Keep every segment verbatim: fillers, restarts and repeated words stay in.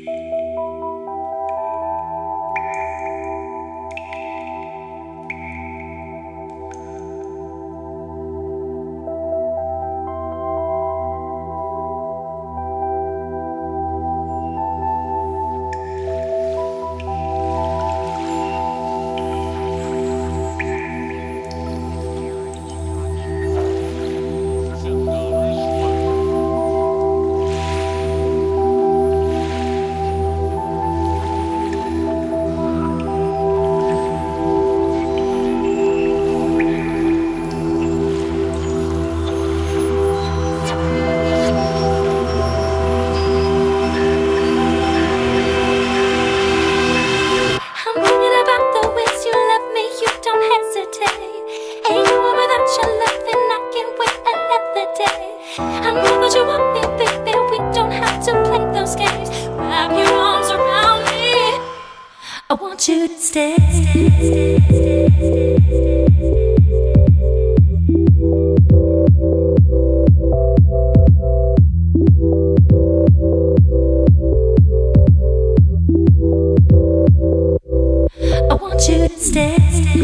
I want you to stay. I want you to stay.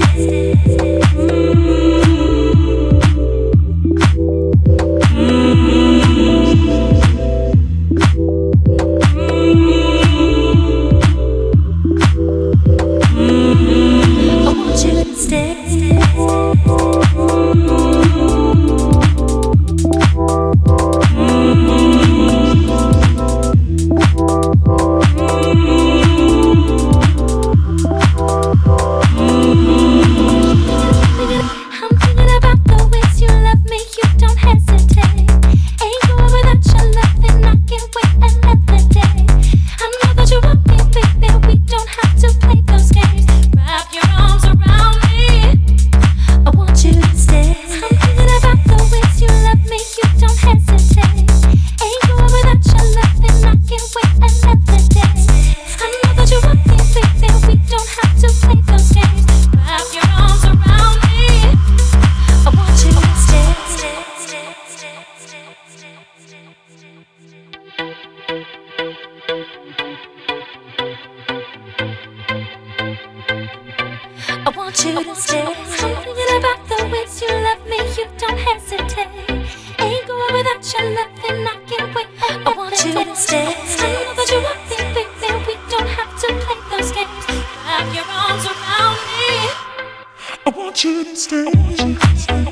I want you to stay. I'm thinking about the ways you love me, you don't hesitate. Ain't going without your love and I can't wait. I want you to stay. I know that you want me, baby, we don't have to play those games. Wrap your arms around me. I want you to stay. I want you to stay.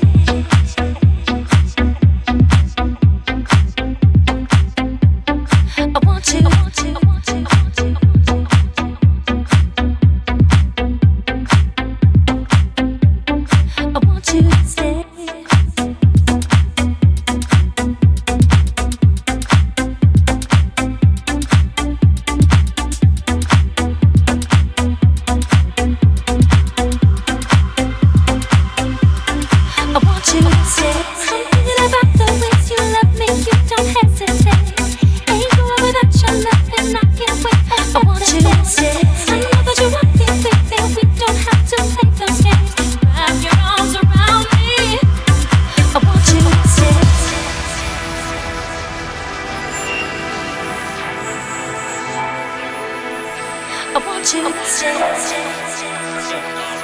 I want you, I want you, I want you, I want you. I want you to stay. I want you to stay. I'm thinking about the ways you love me, you don't hesitate. Ain't going without your love and I can't wait. I want you to stay. I know that you want me, baby, we don't have to play those games. Wrap your arms around me. I want you to stay. I want you to stay.